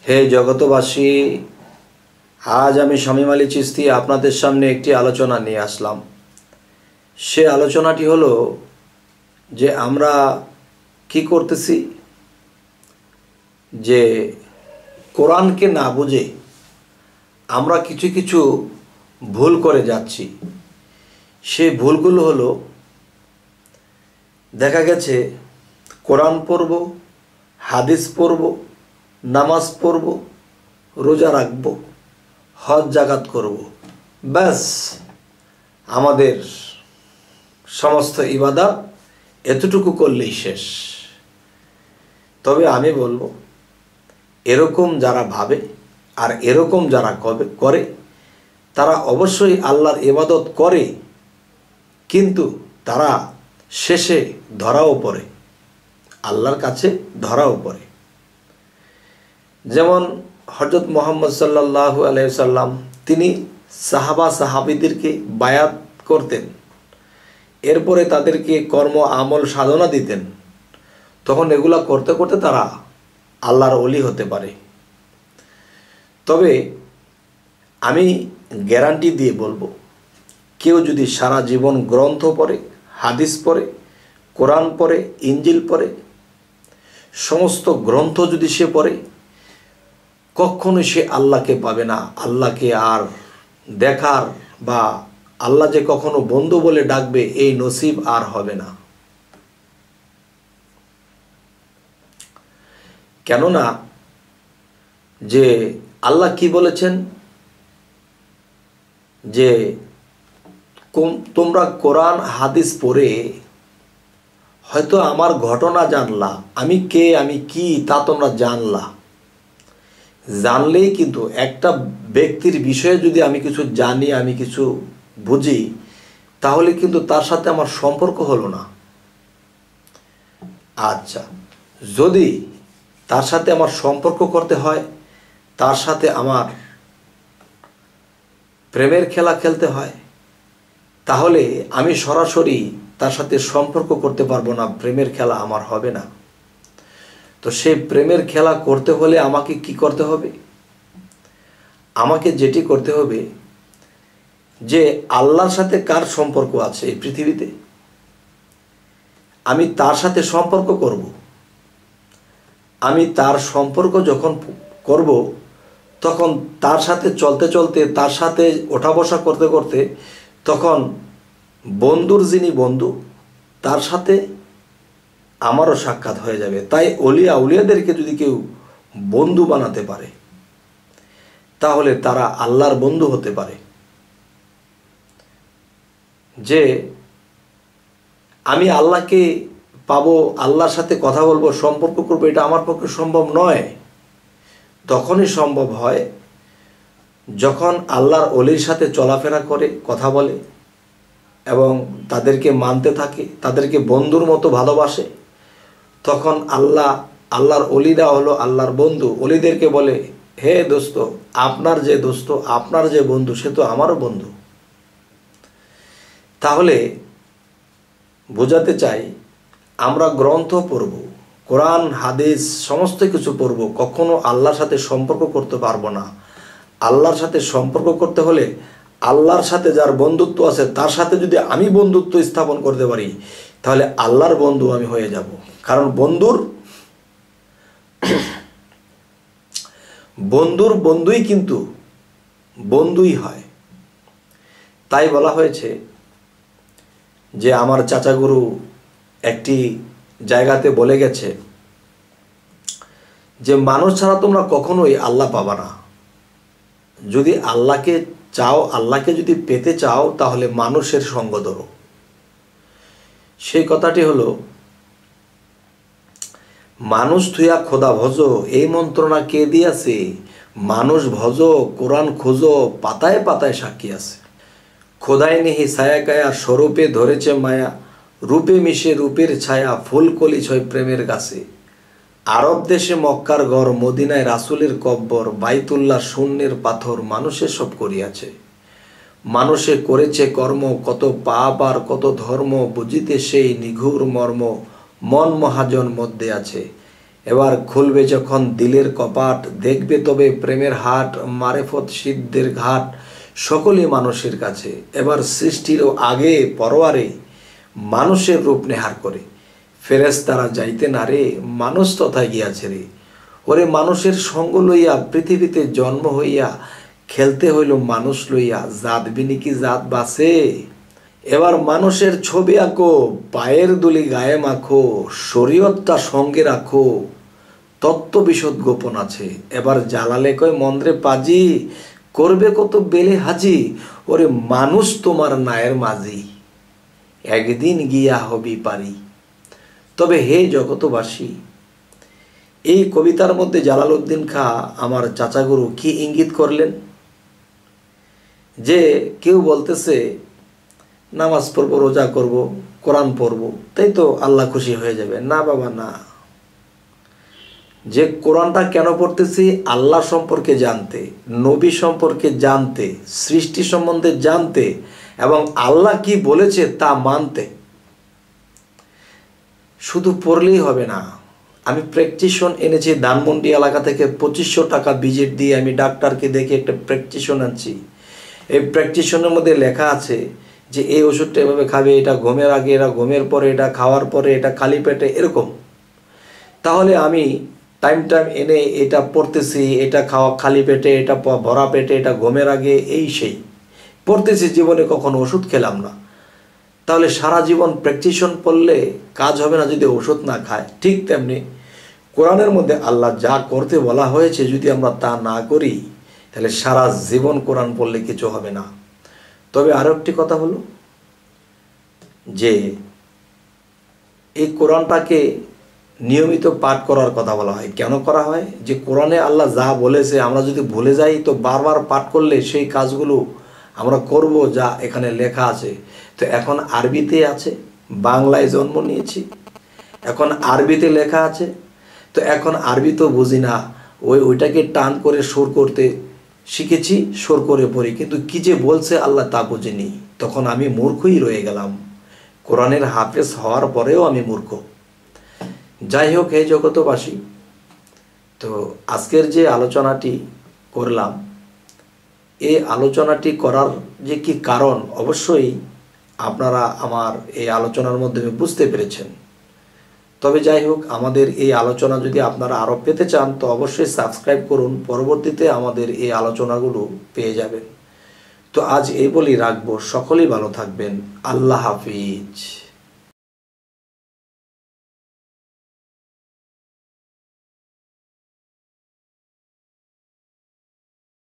হে জগতবাসী, আজ আমি শামীম আলী চিশতি আপনাদের সামনে একটি আলোচনা নিয়ে আসলাম। সে আলোচনাটি হলো যে আমরা কি করতেছি, যে কোরআনকে না বুঝে আমরা কিছু কিছু ভুল করে যাচ্ছি। সেই ভুলগুলো হলো, দেখা গেছে কোরআন পড়ব, হাদিস পড়ব, নামাজ পড়ব, রোজা রাখব, হজ জাকাত করব, ব্যাস আমাদের সমস্ত ইবাদত এতটুকু করলেই শেষ। তবে আমি বলবো, এরকম যারা ভাবে আর এরকম যারা করে তারা অবশ্যই আল্লাহর ইবাদত করে, কিন্তু তারা শেষে ধরাও পড়ে, আল্লাহর কাছে ধরাও পড়ে। যেমন হযরত মুহাম্মদ সাল্লাল্লাহু আলাইহি সাল্লাম, তিনি সাহাবিদেরকে বায়াত করতেন, এরপরে তাদেরকে কর্ম আমল সাধনা দিতেন। তখন এগুলা করতে করতে তারা আল্লাহর ওলি হতে পারে। তবে আমি গ্যারান্টি দিয়ে বলবো, কেউ যদি সারা জীবন গ্রন্থ পড়ে, হাদিস পড়ে, কোরআন পড়ে, ইঞ্জিল পড়ে, সমস্ত গ্রন্থ যদি সে পড়ে, কখনো সে আল্লাহকে পাবে না। আল্লাহকে আর দেখার বা আল্লাহ যে কখনো বন্ধু বলে ডাকবে, এই নসিব আর হবে না। কেননা যে আল্লাহ কি বলেছেন, যে তোমরা কোরআন হাদিস পড়ে হয়তো আমার ঘটনা জানলা, আমি কে আমি কি তা তোমরা জানলেই কিন্তু একটা ব্যক্তির বিষয়ে যদি আমি কিছু জানি, আমি কিছু বুঝি, তাহলে কিন্তু তার সাথে আমার সম্পর্ক হলো না। আচ্ছা, যদি তার সাথে আমার সম্পর্ক করতে হয়, তার সাথে আমার প্রেমের খেলা খেলতে হয়, তাহলে আমি সরাসরি তার সাথে সম্পর্ক করতে পারবো না, প্রেমের খেলা আমার হবে না। তো সেই প্রেমের খেলা করতে হলে আমাকে কি করতে হবে? আমাকে যেটি করতে হবে, যে আল্লাহর সাথে কার সম্পর্ক আছে এই পৃথিবীতে, আমি তার সাথে সম্পর্ক করব। আমি তার সম্পর্ক যখন করব, তখন তার সাথে চলতে চলতে, তার সাথে ওঠা বসা করতে করতে, তখন বন্ধুর যিনি বন্ধু, তার সাথে আমারও সাক্ষাৎ হয়ে যাবে। তাই আউলিয়াদেরকে যদি কেউ বন্ধু বানাতে পারে, তাহলে তারা আল্লাহর বন্ধু হতে পারে। যে আমি আল্লাহকে পাবো, আল্লাহর সাথে কথা বলবো, সম্পর্ক করবো, এটা আমার পক্ষে সম্ভব নয়। তখনই সম্ভব হয় যখন আল্লাহর ওলির সাথে চলাফেরা করে, কথা বলে এবং তাদেরকে মানতে থাকে, তাদেরকে বন্ধুর মতো ভালোবাসে। তখন আল্লাহর ওলিরা হলো আল্লাহর বন্ধু। ওলিদেরকে বলে, হে দোস্ত, আপনার যে দোস্ত, আপনার যে বন্ধু, সে তো আমারও বন্ধু। তাহলে বোঝাতে চাই, আমরা গ্রন্থ পড়ব, কোরআন হাদিস সমস্ত কিছু পড়ব, কখনো আল্লাহর সাথে সম্পর্ক করতে পারবো না। আল্লাহর সাথে সম্পর্ক করতে হলে আল্লাহর সাথে যার বন্ধুত্ব আছে, তার সাথে যদি আমি বন্ধুত্ব স্থাপন করতে পারি, তাহলে আল্লাহর বন্ধু আমি হয়ে যাব। কারণ বন্ধুই কিন্তু বন্ধুই হয়। তাই বলা হয়েছে যে আমার চাচাগুরু একটি জায়গাতে বলে গেছে যে মানুষ ছাড়া তোমরা কখনোই আল্লাহ পাবা না। যদি আল্লাহকে চাও, আল্লাহকে যদি পেতে চাও, তাহলে মানুষের সঙ্গ ধরো। সেই কথাটি হলো, মানুষ থুয়া খোদা ভজ, এই মন্ত্রণা কে দিয়াছে? মানুষ ভজ, কোরআন খোঁজো, পাতায় পাতায় সাক্ষী আছে। খোদাই নেহি ছায়া কায়া, স্বরূপে ধরেছে মায়া, রূপে মিশে রূপের ছায়া, ফুল কলি ছয় প্রেমের গাছে। আরব দেশে মক্কার ঘর, মদিনায় রাসূলের কব্বর, বাইতুল্লাহ শূন্যের পাথর, মানুষে সব করিয়াছে। মানুষে করেছে কর্ম, কত পাপ আর কত ধর্ম, বুঝিতে সেই নিঘুর মর্ম, মন মহাজন মধ্যে আছে। এবার খুলবে যখন দিলের কপাট, দেখবে তবে প্রেমের হাট, মারেফত সিদ্ধের ঘাট, সকলই মানুষের কাছে। এবার সৃষ্টিরও আগে পরোয়ারে মানুষের রূপ নেহার করে, ফেরেশতারা যাইতে না রে, মানুষ তথায় গিয়াছে রে। ওরে মানুষের সঙ্গ লইয়া পৃথিবীতে জন্ম হইয়া, খেলতে হইল মানুষ লইয়া, জাত বিনি কি জাত বাসে। এবার মানুষের ছবি আঁকো, পায়ের দুলি গায়ে মাখো, শরীয়তটা সঙ্গে রাখো, তত্ত্ব বিশদ গোপন আছে। এবার জ্বালালে কয় মন্দ্রে পাজি, করবে কত বেলে হাজি, ওরে মানুষ তোমার নায়ের মাঝি, একদিন গিয়া হবি পারি। তবে হে জগতবাসী, এই কবিতার মধ্যে জালালউদ্দিন খাঁ আমার চাচাগুরু কি ইঙ্গিত করলেন? যে কেউ বলতেছে নামাজ পড়বো, রোজা করব, কোরআন পড়ব, তাই তো আল্লাহ খুশি হয়ে যাবে। না বাবা না, যে কোরআনটা কেন পড়তেছি? আল্লাহ সম্পর্কে জানতে, নবী সম্পর্কে জানতে, সৃষ্টি সম্বন্ধে জানতে, এবং আল্লাহ কি বলেছে তা মানতে। শুধু পড়লেই হবে না। আমি প্র্যাকটিশন এনেছি ধানমন্ডি এলাকা থেকে, 2500 টাকা ভিজিট দিয়ে আমি ডাক্তারকে দেখে একটা প্র্যাকটিশন আনছি। এই প্র্যাকটিশনের মধ্যে লেখা আছে যে এই ওষুধটা এভাবে খাবে, এটা ঘুমের আগে, এটা ঘুমের পরে, এটা খাওয়ার পরে, এটা খালি পেটে, এরকম। তাহলে আমি টাইম এনে এটা পড়তেছি, এটা খাওয়া খালি পেটে, এটা ভরা পেটে, এটা ঘুমের আগে, এই সেই পড়তেছি। জীবনে কখনো ওষুধ খেলাম না। তাহলে সারা জীবন প্র্যাকটিশন পড়লে কাজ হবে না যদি ওষুধ না খায়। ঠিক তেমনি কোরআনের মধ্যে আল্লাহ যা করতে বলা হয়েছে যদি আমরা তা না করি, তাহলে সারা জীবন কোরআন পড়লে কিছু হবে না। তবে আরও একটি কথা হলো যে এই কোরআনটাকে নিয়মিত পাঠ করার কথা বলা হয়। কেন করা হয়? যে কোরআনে আল্লাহ যা বলেছে আমরা যদি ভুলে যাই, তো বারবার পাঠ করলে সেই কাজগুলো আমরা করব যা এখানে লেখা আছে। তো এখন আরবিতে আছে, বাংলায় জন্ম নিয়েছি, এখন আরবিতে লেখা আছে, তো এখন আরবি তো বুঝি না, ওইটাকে টান করে সুর করতে শিখেছি, সুর করে পড়ি, কিন্তু কি যে বলছে আল্লাহ তা বুঝিনি। তখন আমি মূর্খই রয়ে গেলাম। কোরআনের হাফেজ হওয়ার পরেও আমি মূর্খ। যাই হোক, হে জগতবাসী, তো আজকের যে আলোচনাটি করলাম, এই আলোচনাটি করার যে কি কারণ অবশ্যই আপনারা আমার এই আলোচনার মাধ্যমে বুঝতে পেরেছেন। তবে যাই হোক, আমাদের এই আলোচনা যদি আপনারা আরও পেতে চান তো অবশ্যই সাবস্ক্রাইব করুন, পরবর্তীতে আমাদের এই আলোচনাগুলো পেয়ে যাবেন। তো আজ এই বলেই রাখবো, সকলেই ভালো থাকবেন। আল্লাহ হাফিজ।